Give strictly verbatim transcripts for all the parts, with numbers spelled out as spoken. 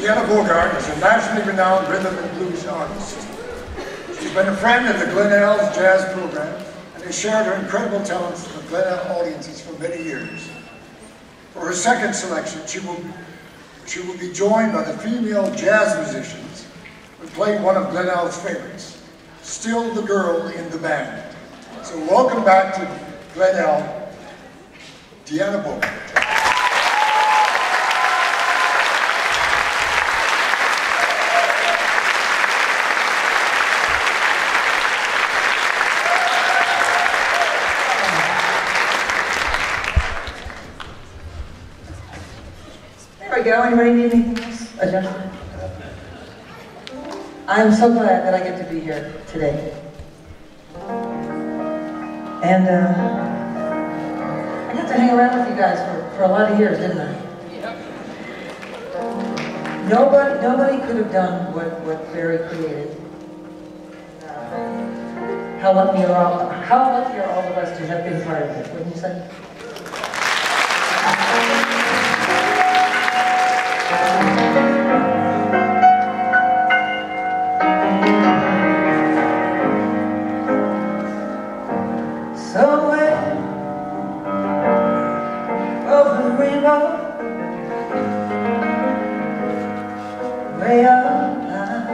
Deanna Bogart is a nationally renowned rhythm and blues artist. She's been a friend of the Glenelg's jazz program and has shared her incredible talents with Glenelg audiences for many years. For her second selection, she will, she will be joined by the female jazz musicians who play one of Glenelg's favorites, Still the Girl in the Band. So welcome back to Glenelg, Deanna Bogart. There we go. Anybody need anything else? Adjustment? I'm so glad that I get to be here today. And uh, I got to hang around with you guys for, for a lot of years, didn't I? Yep. Nobody, nobody could have done what, what Barry created. Uh, how lucky are all, how lucky are all of us to have been part of it, wouldn't you say? Somewhere over the river, way up high,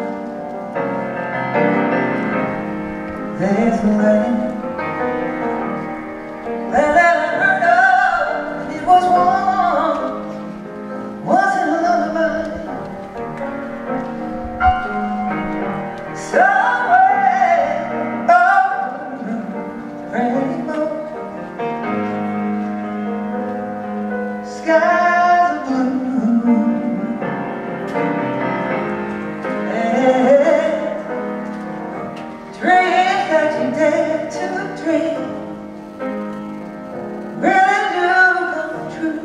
there's a land, land that I heard of. It was once, once in a lullaby. Somewhere over the rainbow, skies are blue, and dreams that you dare to dream really do come true.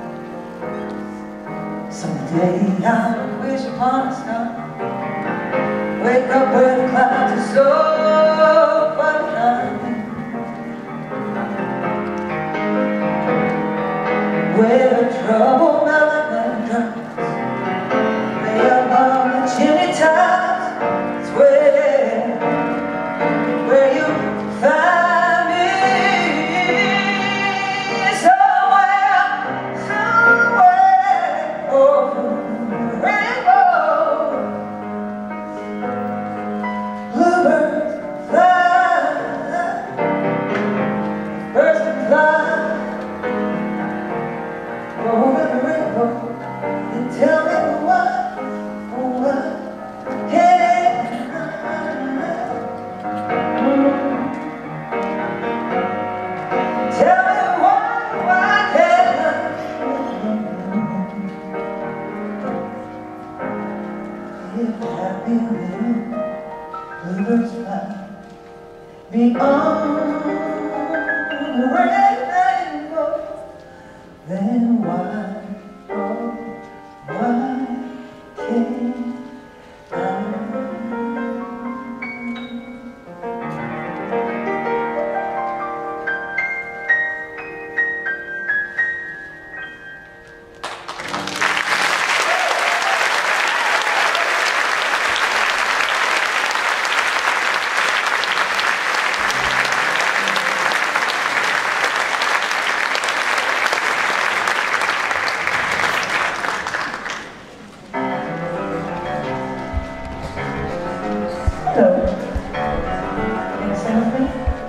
Someday I'll wish upon a star, wake up where the clouds are so far behind me, where the trouble melon drops lay above the chimney tops. It's where, where you find me. Somewhere, somewhere over the rainbow, bluebirds fly, birds can fly over the rainbow, and tell me what, what can I, tell me what, what can I, if happy little bluebirds fly beyond the rainbow, then why, oh, why can't I? Hello. Can you sing with me?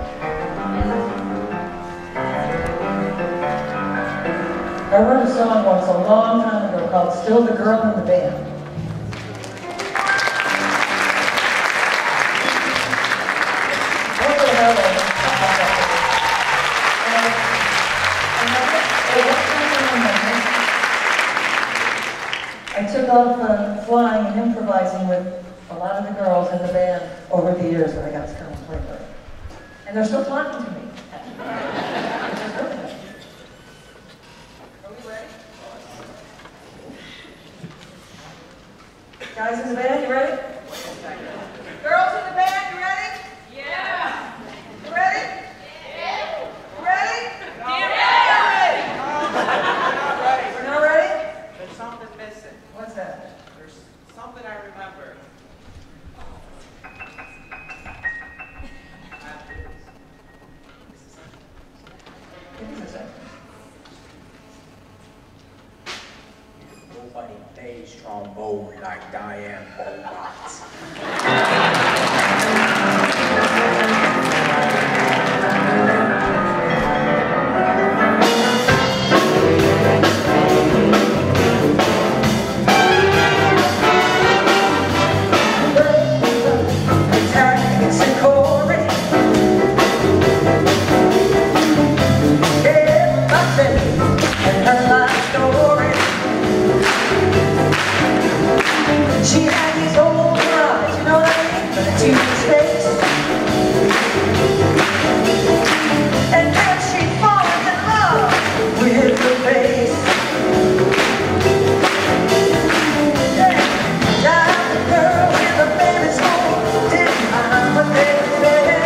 I wrote a song once a long time ago called Still the Girl in the Band. I took off uh, flying and improvising with a lot of the girls in the band over the years when I got to come and play with them. And they're still talking to me. Which is really nice. Are we ready? Guys in the band, you ready? Girls in the band, you ready? Yeah! You ready? Yeah! You ready? No. Yeah! We're not ready. We're not ready? There's something missing. What's that? There's bass trombone like Deanna Bogart. She had these old eyes, you know what I mean? But it's his face. And then she falls in love with the bass. Yeah. Now the girl in the baby school didn't mind what they said.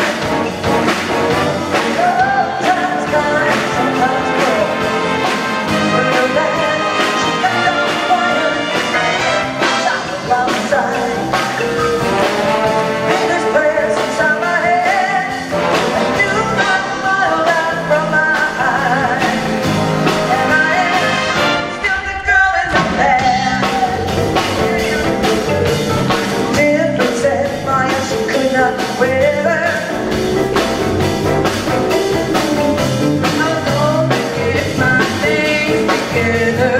Sometimes kind, sometimes cold. But the bad, she got on fire. Outside. Fingers pressed inside my head, and you got smiled out from my eyes. And I am still the girl in the band. Different set fire, she could not weather. I was gonna get my things together.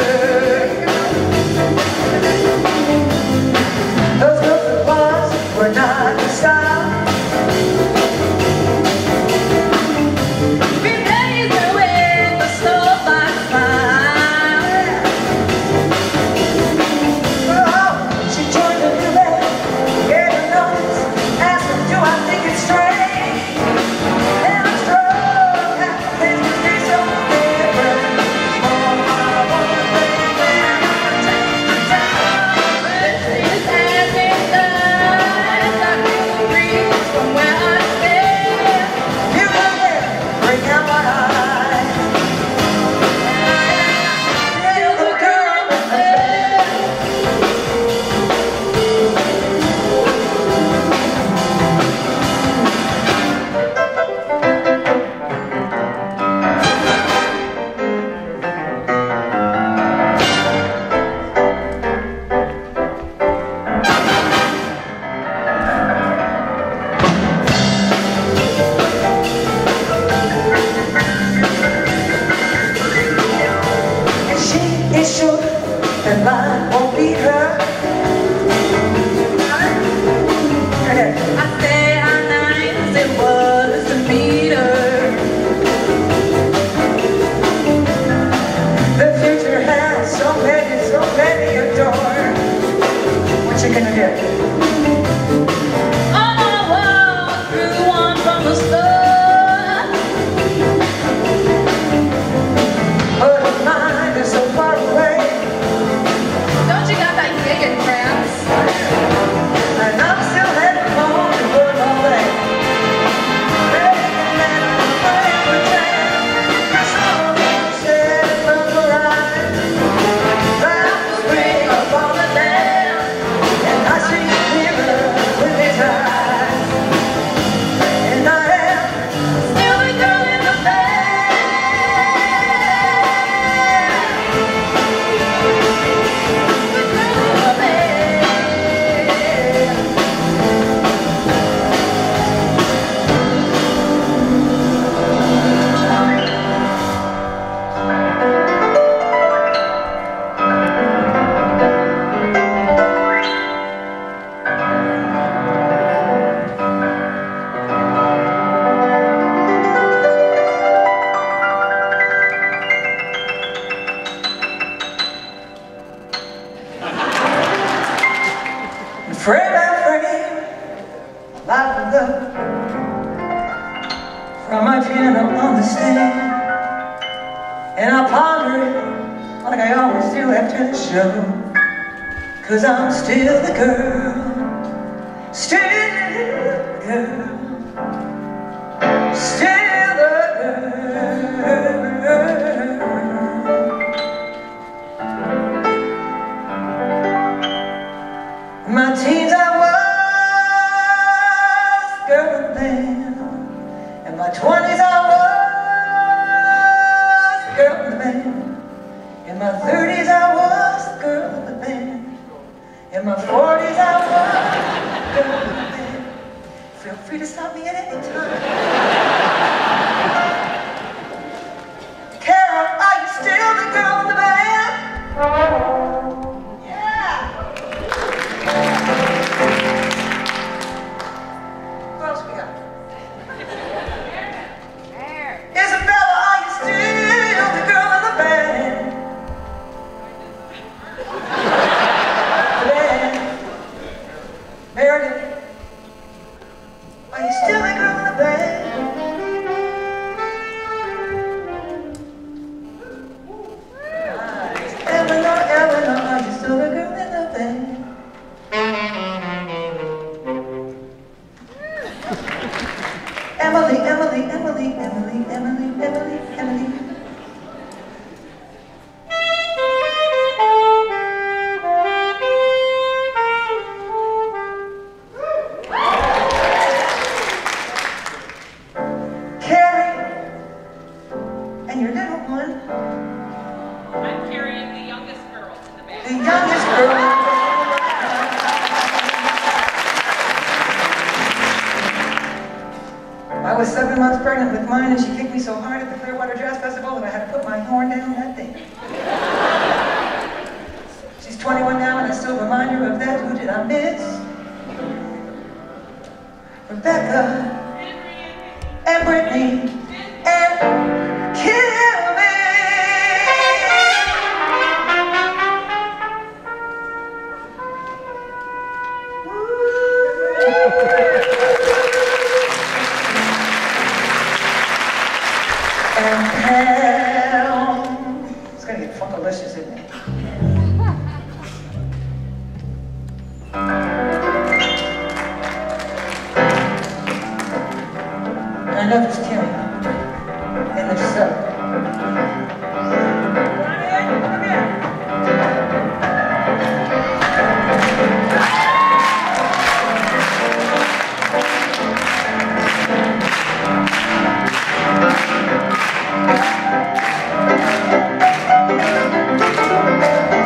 We're not the style. We blaze away the slow by fire. Oh, she joined the new band, gave a notice, asked her, do I think it's strange? And I'm struck at the things that be so different. Oh, I wanna bring them and take the time. This is as it does. From where I stand, you go there, bring out my eyes. And I am still the girl in the band. Sure that mine won't be her. I say how nice it was to meet her. The future has so many, so many adored. What you gonna do? On my wall, through one from the start. But her mind is so far away. Don't you got that kicking cramps? And I'm still heading home to put all day. Begging that I'm afraid to pretend. Cause all they said from the rise, that was bring up on the land. And I see the mirror with his eyes. And I am still the girl in the band. Frame by frame, life and love from my piano on the stand. And I ponder it like I always do after the show. Cause I'm still the girl, still the girl, still the girl. My teens I was girl in the band, and my twenties I was girl in the band, in my thirties I was the girl in the band, In my forties, I was the girl in the band. Feel free to stop me at any time. Carol, are you still the girl in the band? Yeah. Who else we got? Isabella, are you still the girl in the band? Meredith, are you still the girl in the band? Nice. Eleanor, Eleanor, are you still the girl in the band? Emily, Emily, Emily, Emily, Emily, Emily, Emily. And your little one? I'm carrying the youngest girl in the band. The youngest girl in the band. I was seven months pregnant with mine, and she kicked me so hard at the Clearwater Jazz Festival that I had to put my horn down that thing. She's twenty-one now, and I still remind her of that. Who did I miss? Rebecca and Brittany and Kimmy. And Pam. It's gonna get funkalicious, isn't it? I know there's Timmy, and there's Sue. Come in, come in. Thank you.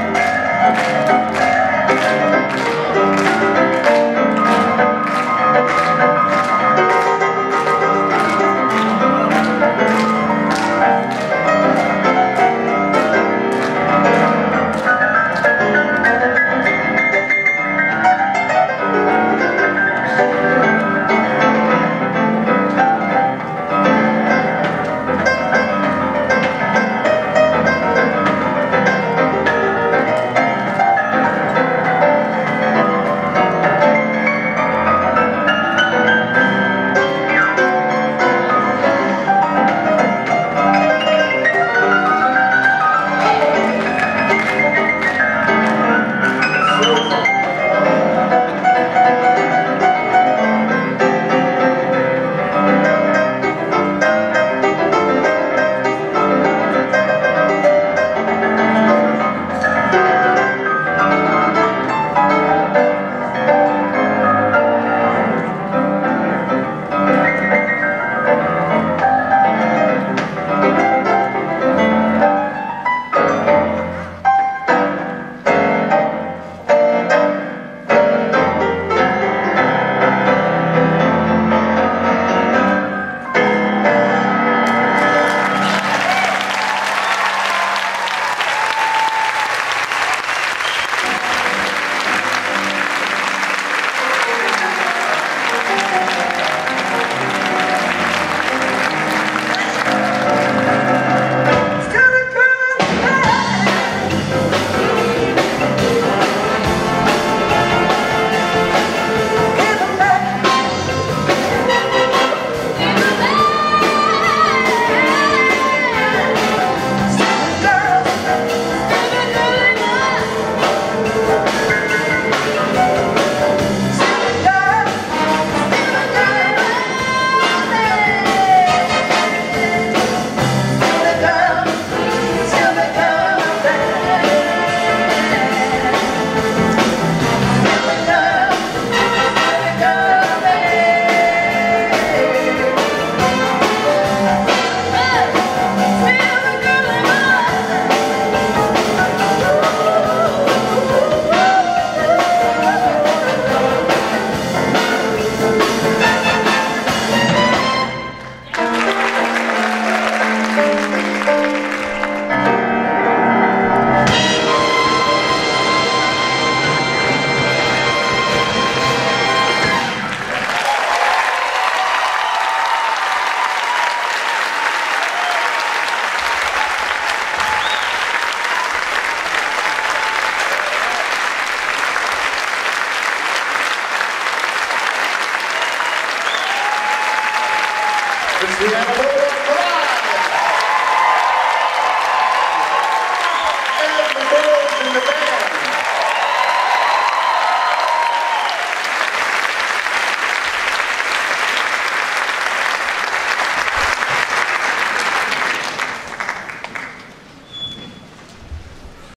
Thank you.